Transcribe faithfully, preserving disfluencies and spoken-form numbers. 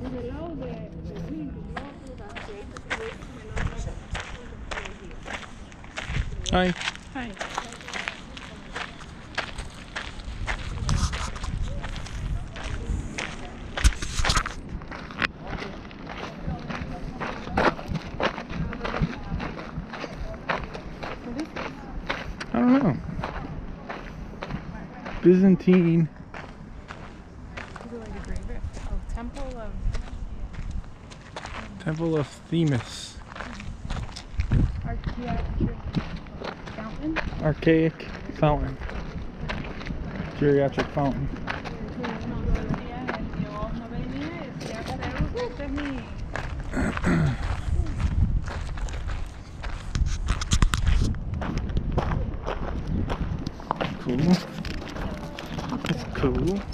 Hi. Hi. I don't know. Byzantine. Is it like a grave? Oh, Temple of... Temple of Themis. Archaeological Fountain? Archaic fountain. Geriatric fountain.